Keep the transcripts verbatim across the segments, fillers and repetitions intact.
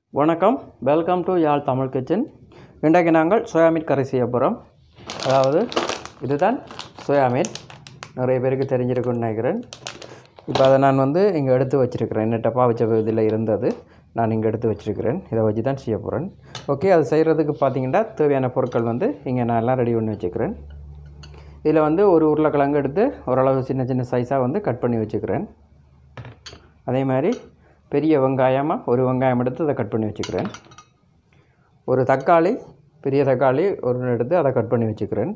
வணக்கம், welcome to Yazh Tamil kitchen. இன்றைக்கு நாங்கள் சோயாமீட் கறி செய்ய போகிறோம். அதாவது இதுதான் சோயாமீட், நிறைய பேருக்கு தெரிஞ்சிருக்குன்னு நினைக்கிறேன். இப்போ அதை நான் வந்து இங்கே எடுத்து வச்சுருக்கிறேன். என்ன டப்பா வச்ச இதில் இருந்தது நான் இங்கே எடுத்து வச்சுருக்கிறேன். இதை வச்சு தான் செய்ய போகிறேன். ஓகே, அது செய்கிறதுக்கு பார்த்திங்கன்னா தேவையான பொருட்கள் வந்து இங்கே நான் எல்லாம் ரெடி பண்ணி வச்சுக்கிறேன். இதில் வந்து ஒரு உருளைக்கிழங்கு எடுத்து ஓரளவு சின்ன சின்ன சைஸாக வந்து கட் பண்ணி வச்சுக்கிறேன். அதே மாதிரி பெரிய வெங்காயமாக ஒரு வெங்காயம் எடுத்து அதை கட் பண்ணி வச்சுக்கிறேன். ஒரு தக்காளி, பெரிய தக்காளி ஒரு எடுத்து அதை கட் பண்ணி வச்சுக்கிறேன்.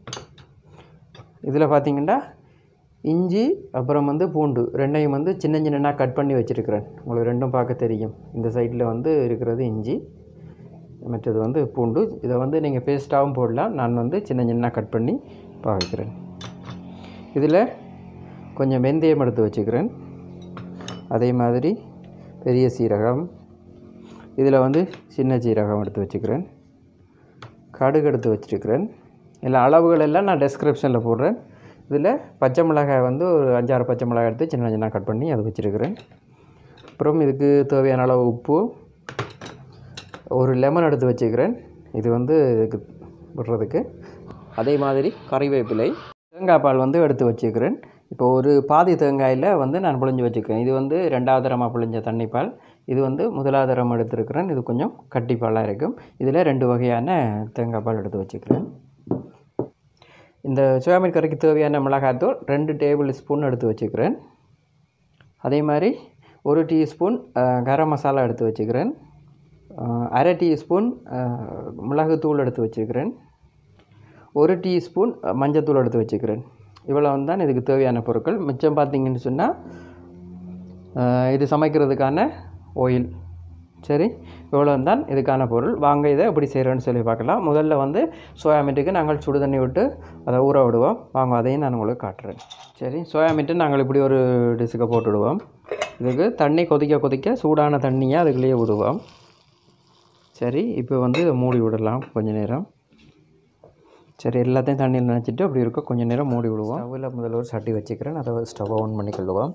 இதில் பார்த்திங்கன்னா இஞ்சி அப்புறம் வந்து பூண்டு ரெண்டையும் வந்து சின்ன சின்னதாக கட் பண்ணி வச்சுருக்கிறேன். உங்களுக்கு ரெண்டும் பார்க்க தெரியும். இந்த சைடில் வந்து இருக்கிறது இஞ்சி, மற்றது வந்து பூண்டு. இதை வந்து நீங்கள் பேஸ்ட்டாகவும் போடலாம். நான் வந்து சின்ன சின்னதாக கட் பண்ணி வைக்கிறேன். இதில் கொஞ்சம் வெந்தயம் எடுத்து வச்சுக்கிறேன். அதே மாதிரி பெரிய சீரகம், இதில் வந்து சின்ன சீரகம் எடுத்து வச்சுக்கிறேன். கடுகு எடுத்து வச்சுருக்கிறேன். இல்லை அளவுகள் எல்லாம் நான் டெஸ்கிரிப்ஷனில் போடுறேன். இதில் பச்சை மிளகாய் வந்து ஒரு அஞ்சாறு பச்சை மிளகாய் எடுத்து சின்ன சின்ன கட் பண்ணி அதை வச்சுருக்கிறேன். அப்புறம் இதுக்கு தேவையான அளவு உப்பு, ஒரு லெமன் எடுத்து வச்சுக்கிறேன். இது வந்து இதுக்கு விடுறதுக்கு. அதே மாதிரி கறிவேப்பிலை, தேங்காய் பால் வந்து எடுத்து வச்சுக்கிறேன். இப்போ ஒரு பாதி தேங்காயில் வந்து நான் புழிஞ்சு வச்சுக்கிறேன். இது வந்து ரெண்டாவது தரமாக புழிஞ்ச தண்ணிப்பால், இது வந்து முதலாவது தரம் எடுத்துருக்கிறேன். இது கொஞ்சம் கட்டிப்பாலாக இருக்கும். இதில் ரெண்டு வகையான தேங்காய் பால் எடுத்து வச்சுக்கிறேன். இந்த சோயாமீட் கறிக்கு தேவையான மிளகாய்த்தூள் ரெண்டு டேபிள் ஸ்பூன் எடுத்து வச்சுக்கிறேன். அதே மாதிரி ஒரு டீஸ்பூன் கரம் மசாலா எடுத்து வச்சுக்கிறேன். அரை டீஸ்பூன் மிளகுத்தூள் எடுத்து வச்சுக்கிறேன். ஒரு டீஸ்பூன் மஞ்சத்தூள் எடுத்து வச்சுக்கிறேன். இவ்வளோ தான் இதுக்கு தேவையான பொருட்கள். மிச்சம் பார்த்திங்கன்னு சொன்னால் இது சமைக்கிறதுக்கான ஆயில். சரி, இவ்வளோ தான் இதுக்கான பொருள். வாங்க இதை எப்படி செய்கிறேன்னு சொல்லி பார்க்கலாம். முதல்ல வந்து சோயாமீட்டுக்கு நாங்கள் சுடு தண்ணி விட்டு அதை ஊற விடுவோம். வாங்க அதையும் நான் உங்களுக்கு காட்டுறேன். சரி, சோயாமீட்டு நாங்கள் இப்படி ஒரு டிஷ்ஷுக்கு போட்டு விடுவோம். இதுக்கு தண்ணி கொதிக்க கொதிக்க சூடான தண்ணியை அதுக்குள்ளேயே விடுவோம். சரி, இப்போ வந்து மூடி விடலாம் கொஞ்சம் நேரம். சரி, எல்லாத்தையும் தண்ணியில் நினச்சிட்டு அப்படி இருக்க கொஞ்சம் நேரம் மூடி விடுவோம். ஸ்டவ்வில் முதல்ல ஒரு சட்டி வச்சுக்கிறேன். அதை ஸ்டவ் ஆன் பண்ணிக்கொள்ளுவோம்.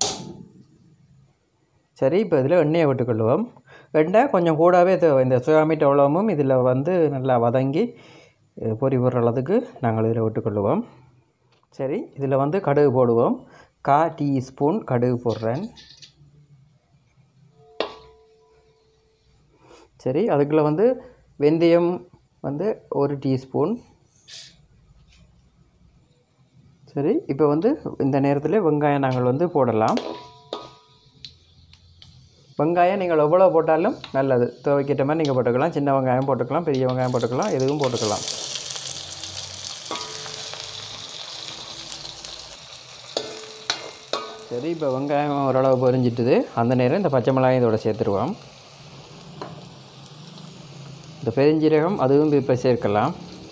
சரி, இப்போ இதில் எண்ணெயை விட்டுக்கொள்ளுவோம். எண்ணெய் கொஞ்சம் கூடவே தேவை. இந்த சோயாமீட் அவ்வளவும் இதில் வந்து நல்லா வதங்கி பொரி போடுற அளவுக்கு நாங்கள் இதில் விட்டுக்கொள்ளுவோம். சரி, இதில் வந்து கடுகு போடுவோம். கா டீஸ்பூன் கடுகு போடுறேன். சரி, அதுக்குள்ளே வந்து வெந்தயம் வந்து ஒரு டீஸ்பூன். சரி, இப்போ வந்து இந்த நேரத்தில் வெங்காயம் நாங்கள் வந்து போடலாம். வெங்காயம் நீங்கள் எவ்வளோ போட்டாலும் நல்லது. தேவைக்கிட்ட மாதிரி நீங்கள் போட்டுக்கலாம். சின்ன வெங்காயம் போட்டுக்கலாம், பெரிய வெங்காயம் போட்டுக்கலாம், எதுவும் போட்டுக்கலாம். சரி, இப்போ வெங்காயம் ஓரளவு பொரிஞ்சிட்டுது. அந்த நேரம் இந்த பச்சை மிளகாயும் இதோட சேர்த்துருவோம். இந்த பெருஞ்சீரகம் அதுவும் இப்போ சேர்க்கலாம்.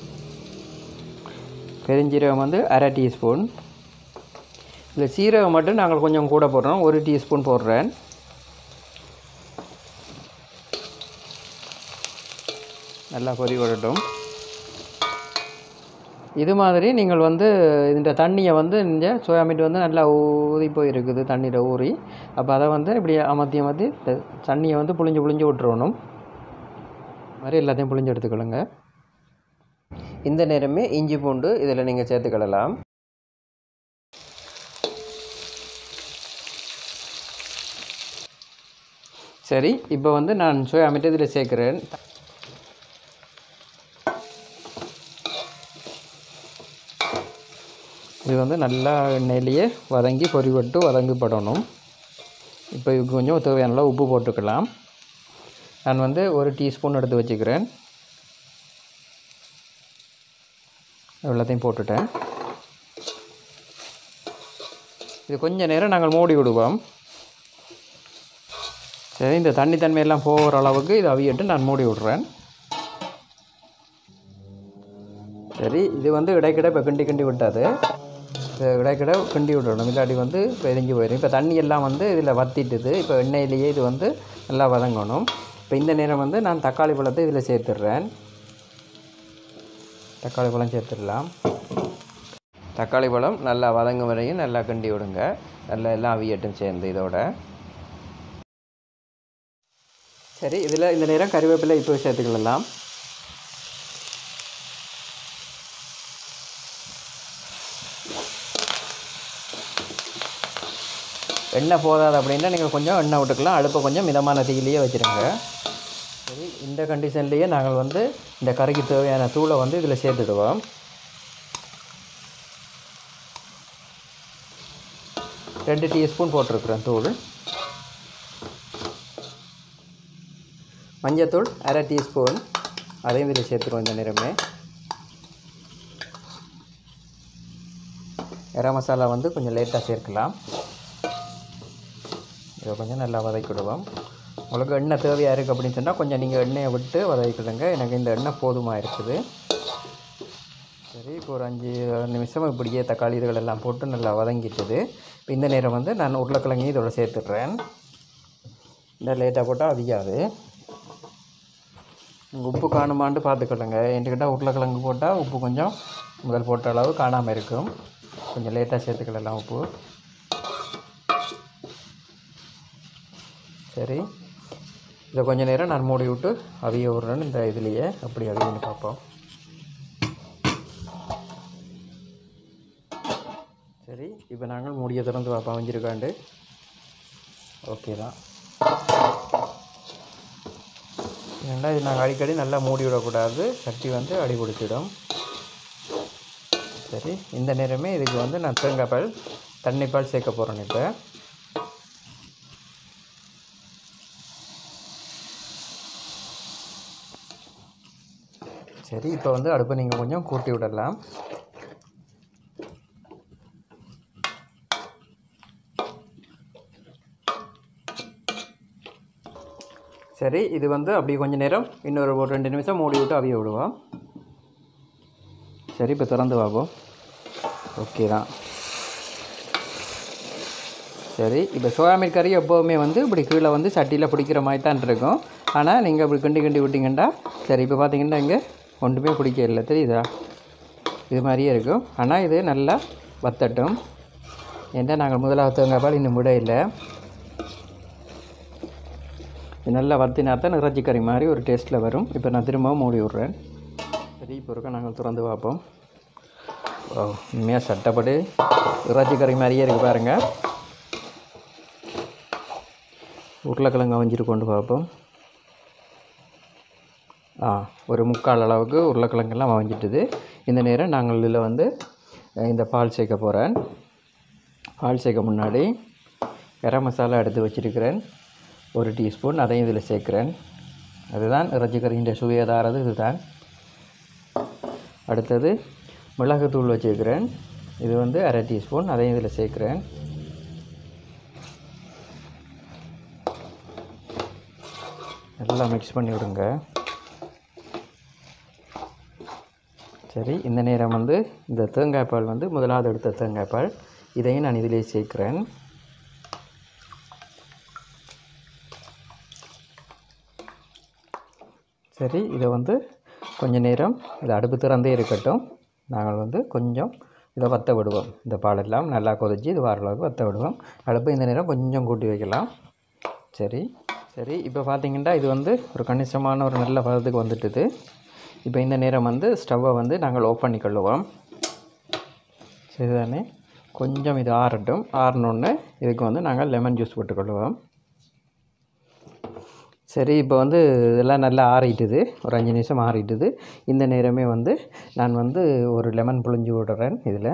பெருஞ்சீரகம் வந்து அரை டீஸ்பூன். இல்லை சீரகம் மட்டும் நாங்கள் கொஞ்சம் கூட போடுறோம். ஒரு டீஸ்பூன் போடுறேன். நல்லா பொரி விடட்டும். இது மாதிரி நீங்கள் வந்து இந்த தண்ணியை வந்து இந்த சோயாமீட் வந்து நல்லா ஊறி போயிருக்குது தண்ணியில் ஊறி. அப்போ அதை வந்து இப்படி அமர்த்தி அமர்த்தி தண்ணியை வந்து புழிஞ்சு புழிஞ்சு விட்டுறணும். மாதிரி எல்லாத்தையும் புழிஞ்சு எடுத்துக்கொள்ளுங்க. இந்த நேரமே இஞ்சி பூண்டு இதில் நீங்கள் சேர்த்துக்கிடலாம். சரி, இப்போ வந்து நான் சோயாமீட் இதில் சேர்க்குறேன். இது வந்து நல்லா எண்ணெயிலேயே வதங்கி பொரிவட்டு வதங்கப்படணும். இப்போ இதுக்கு கொஞ்சம் தேவையான அளவு உப்பு போட்டுக்கலாம். நான் வந்து ஒரு டீஸ்பூன் எடுத்து வச்சுக்கிறேன். எல்லாத்தையும் போட்டுட்டேன். இது கொஞ்சம் நேரம் நாங்கள் மூடி விடுவோம். சரி, இந்த தண்ணி தன்மையெல்லாம் போகிற அளவுக்கு இது அவியட்டு நான் மூடி விட்றேன். சரி, இது வந்து இடைக்கிட இப்போ கிண்டி கிண்டி விட்டாது. இடைக்கிட கிண்டி விடணும், இல்லாட்டி வந்து எரிஞ்சு போயிடும். இப்போ தண்ணி எல்லாம் வந்து இதில் வற்றிட்டுது. இப்போ எண்ணெயிலேயே இது வந்து நல்லா வதங்கணும். இப்போ இந்த நேரம் வந்து நான் தக்காளி பழத்தை இதில் சேர்த்துடுறேன். தக்காளி பழம் சேர்த்துடலாம். தக்காளி பழம் நல்லா வதங்கும் வரையும் நல்லா கிண்டி விடுங்க. நல்லா எல்லாம் அவியட்டும் சேர்ந்து இதோட. சரி, இதில் இந்த நேரம் கறிவேப்பிலை இப்போ சேர்த்துக்கலாம். எண்ணெய் போதாது அப்படின்னா நீங்கள் கொஞ்சம் எண்ணெய் விட்டுக்கலாம். அடுப்பை கொஞ்சம் மிதமான தீயிலேயே வச்சுருங்க. சரி, இந்த கண்டிஷன்லேயே நாங்கள் வந்து இந்த கறிக்கு தேவையான தூளை வந்து இதில் சேர்த்துடுவோம். ரெண்டு டீஸ்பூன் போட்டிருக்குறேன் தூள். மஞ்சத்தூள் அரை டீஸ்பூன், அதையும் இதில் சேர்த்துருவோம். இந்த நேரமே கரம் மசாலா வந்து கொஞ்சம் லேட்டாக சேர்க்கலாம். இதை கொஞ்சம் நல்லா வதக்கிடுவோம். உங்களுக்கு எண்ணெய் தேவையாக இருக்குது அப்படின்னு சொன்னால் கொஞ்சம் நீங்கள் எண்ணெயை விட்டு வதக்கிடுங்க. எனக்கு இந்த எண்ணெய் போதுமாக இருக்குது. சரி, இப்போ ஒரு அஞ்சு நிமிஷம் இப்படியே தக்காளி இதுகள் எல்லாம் போட்டு நல்லா வதங்கிட்டுது. இப்போ இந்த நேரம் வந்து நான் உருளைக்கிழங்கையும் இதோட சேர்த்துடுறேன். இந்த லேட்டாக போட்டால் அதிகாது. நீங்கள் உப்பு காணுமான்னு பார்த்துக்கிடுங்க. என்கிட்ட உருளைக்கிழங்கு போட்டால் உப்பு கொஞ்சம் முதல் போட்ட அளவு காணாமல் இருக்கும். கொஞ்சம் லேட்டாக சேர்த்துக்கிடலாம் உப்பு. சரி, இதை கொஞ்சம் நேரம் நான் மூடி விட்டு அவிய விட்றேன்னு இந்த இதுலேயே அப்படி அவியன்னு பார்ப்போம். சரி, இப்போ நாங்கள் மூடியை திறந்து பார்ப்போம் அவிஞ்சிருக்காண்டு. ஓகே தான். ஏன்னா இது நாங்கள் அடிக்கடி நல்லா மூடி விடக்கூடாது, சட்டி வந்து அடி பிடிச்சிடும். சரி, இந்த நேரமே இதுக்கு வந்து நான் தேங்காய் பால் தண்ணி பால் சேர்க்க போகிறேன். இப்போ சரி, இப்போ வந்து அடுப்பை நீங்கள் கொஞ்சம் கூட்டி விடலாம். சரி, இது வந்து அப்படி கொஞ்சம் நேரம் இன்னொரு ஒரு ரெண்டு நிமிஷம் மூடி விட்டு அவிய விடுவோம். சரி, இப்போ திறந்து பார்ப்போம். ஓகே தான். சரி, இப்போ சோயாமீட் கறி எப்போவுமே வந்து இப்படி கீழே வந்து சட்டியில் பிடிக்கிற மாதிரி தான் இருக்கும். ஆனால் நீங்கள் இப்படி கிண்டி கிண்டி விட்டிங்கன்னா சரி, இப்போ பார்த்தீங்கன்னா இங்கே ஒன்றுமே பிடிக்க இல்லை, தெரியுதா? இது மாதிரியே இருக்கும். ஆனால் இது நல்லா வத்தட்டும். ஏன்னா நாங்கள் முதலாவது தேங்காய் பால் இன்னும் விட இல்லை. இது நல்லா வத்தினா தான் இறைச்சி கறி மாதிரி ஒரு டேஸ்ட்டில் வரும். இப்போ நான் திரும்பவும் மூடி விட்றேன். சரி, இப்போ இருக்க நாங்கள் திறந்து பார்ப்போம். ஓ, உண்மையாக சட்டப்படி இறைச்சி கறி மாதிரியே இருக்குது பாருங்கள். உருளைக்கிழங்கு அவிஞ்சிட்டு கொண்டு பார்ப்போம். ஆ, ஒரு முக்கால் அளவுக்கு உருளைக்கிழங்கெல்லாம் அவிஞ்சிட்டுது. இந்த நேரம் நாங்கள் இதில் வந்து இந்த பால் சேர்க்க போகிறேன். பால் சேர்க்க முன்னாடி கரம் மசாலா எடுத்து வச்சுருக்கிறேன் ஒரு டீஸ்பூன், அதையும் இதில் சேர்க்குறேன். அதுதான் இறைச்சி கறியின் சுவையதாரது இதுதான். அடுத்தது மிளகுத்தூள் வச்சுருக்கிறேன். இது வந்து அரை டீஸ்பூன், அதையும் இதில் சேர்க்குறேன். நல்லா மிக்ஸ் பண்ணி விடுங்க. சரி, இந்த நேரம் வந்து இந்த தேங்காய் பால் வந்து முதலாவது எடுத்த தேங்காய் பால், இதையும் நான் இதிலே சேர்க்குறேன். சரி, இதை வந்து கொஞ்சம் நேரம் இதை அடுப்பு திறந்தே இருக்கட்டும். நாங்கள் வந்து கொஞ்சம் இதை வற்ற விடுவோம். இந்த பாலெல்லாம் நல்லா கொதிச்சு இது வர அளவுக்கு வற்ற விடுவோம். அடுப்பு இந்த நேரம் கொஞ்சம் கூட்டி வைக்கலாம். சரி சரி இப்போ பார்த்திங்கன்னா இது வந்து ஒரு கணிசமான ஒரு நல்ல பதத்துக்கு வந்துட்டுது. இப்போ இந்த நேரம் வந்து ஸ்டவ்வை வந்து நாங்கள் ஆஃப் பண்ணிக்கொள்ளுவோம். சரிதானே? கொஞ்சம் இது ஆறட்டும். ஆறினோடனே இதுக்கு வந்து நாங்கள் லெமன் ஜூஸ் போட்டுக்கொள்ளுவோம். சரி, இப்போ வந்து இதெல்லாம் நல்லா ஆறிட்டுது. ஒரு அஞ்சு நிமிஷம் ஆறிட்டுது. இந்த நேரமே வந்து நான் வந்து ஒரு லெமன் புழிஞ்சு விடுறேன் இதில்.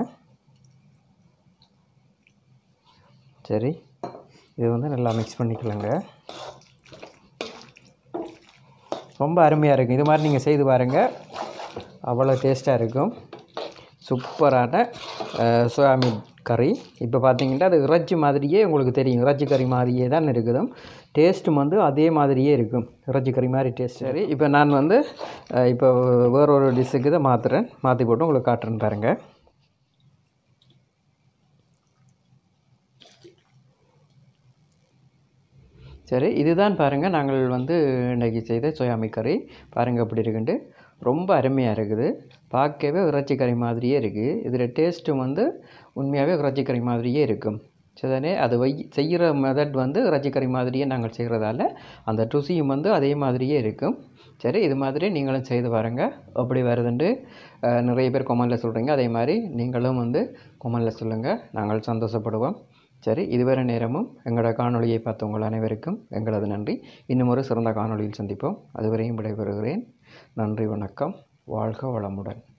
சரி, இது வந்து நல்லா மிக்ஸ் பண்ணிக்கலாங்க. ரொம்ப அருமையாக இருக்கும். இது மாதிரி நீங்கள் செய்து பாருங்கள், அவ்வளோ டேஸ்ட்டாக இருக்கும். சூப்பரான சோயாமீட் கறி. இப்போ பார்த்தீங்கன்னா அது இறைச்சி மாதிரியே உங்களுக்கு தெரியும், இறைச்சி கறி மாதிரியே தான் இருக்குது. டேஸ்ட்டும் வந்து அதே மாதிரியே இருக்கும், இறைச்சி கறி மாதிரி டேஸ்ட். சரி, இப்போ நான் வந்து இப்போ வேறொரு டிஷ்ஷுக்கு இதை மாற்றுறேன். மாற்றி போட்டு உங்களுக்கு காட்டுறேன் பாருங்கள். சரி, இதுதான் பாருங்கள் நாங்கள் வந்து இன்றைக்கி செய்த சோயாமீட் கறி. பாருங்கள் எப்படி இருக்குன்ட்டு. ரொம்ப அருமையாக இருக்குது. பார்க்கவே இறைச்சி கறி மாதிரியே இருக்குது. இதில் டேஸ்ட்டும் வந்து உண்மையாகவே இறைச்சி கறி மாதிரியே இருக்கும். சரிதானே? அது வை செய்கிற மெத்தட் வந்து இறைச்சிக்கறி மாதிரியே நாங்கள் செய்கிறதால அந்த ருசியும் வந்து அதே மாதிரியே இருக்கும். சரி, இது மாதிரி நீங்களும் செய்து பாருங்கள். எப்படி வருதுன்ட்டு நிறைய பேர் கொமெண்டில் சொல்கிறீங்க. அதே மாதிரி நீங்களும் வந்து கொமெண்டில் சொல்லுங்கள், நாங்கள் சந்தோஷப்படுவோம். சரி, இதுவரை நேரமும் எங்களோட காணொலியை பார்த்த உங்கள் அனைவருக்கும் எங்களது நன்றி. இன்னும் ஒரு சிறந்த காணொலியில் சந்திப்போம். அதுவரையும் விடைபெறுகிறேன். நன்றி, வணக்கம். வாழ்க வளமுடன்.